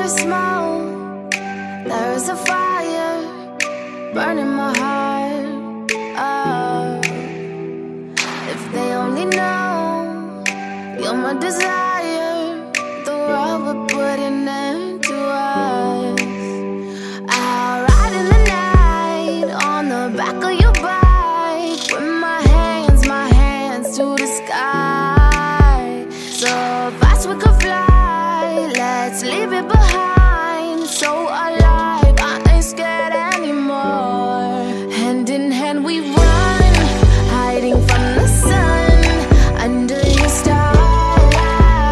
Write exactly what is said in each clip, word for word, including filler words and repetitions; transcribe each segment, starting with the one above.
is smoke, there is a fire burning my heart. Oh, if they only know you're my desire, the world would put an end to us. I'll ride in the night on the back of your bike, with my hands, my hands to the sky. So fast we could fly, let's leave it behind. So alive, I ain't scared anymore. Hand in hand we run, hiding from the sun, under your starlight,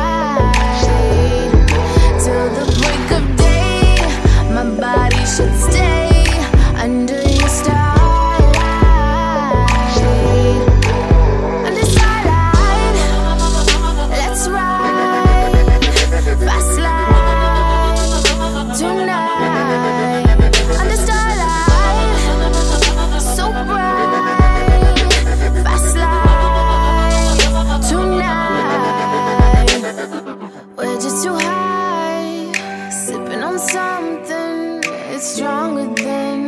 till the break of day. My body should stay under your starlight, under starlight. Let's ride fast life tonight, under starlight, so bright. Fast life tonight. We're just too high, sipping on something, it's stronger than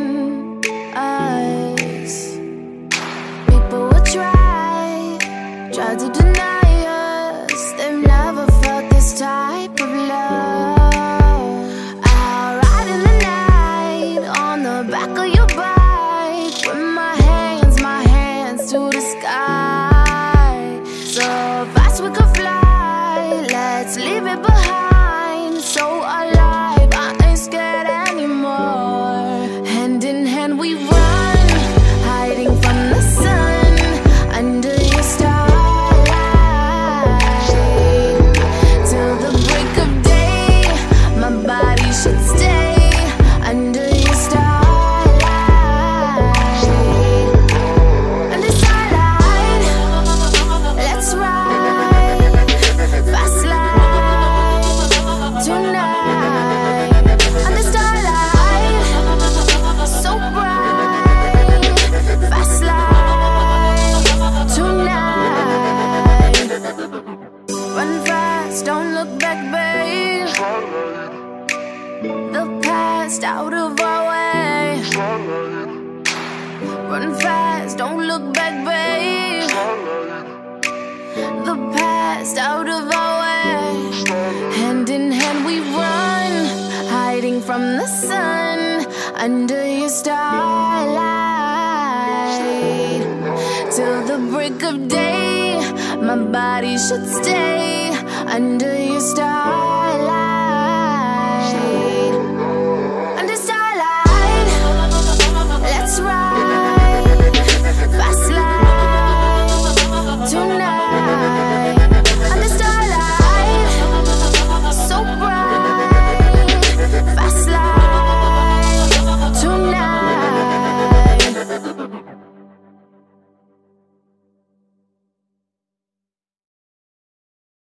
us. People will try, try to deny us. They've never felt this type of love. I'll ride in the night on the back of your bike, with my hands, my hands to the sky. So fast we could fly, let's leave it behind. So alive, I ain't scared anymore. Hand in hand we run, hiding from the sun, under your starlight, till the break of day. My body should stay under your starlight, under starlight. Let's ride fast life tonight, under starlight, so bright. Fast life tonight. Run fast, don't look back, babe. The past out of our way. Run fast, don't look back, babe. The past out of our way. Hand in hand we run, hiding from the sun, under your starlight, till the break of day. My body should stay under your starlight.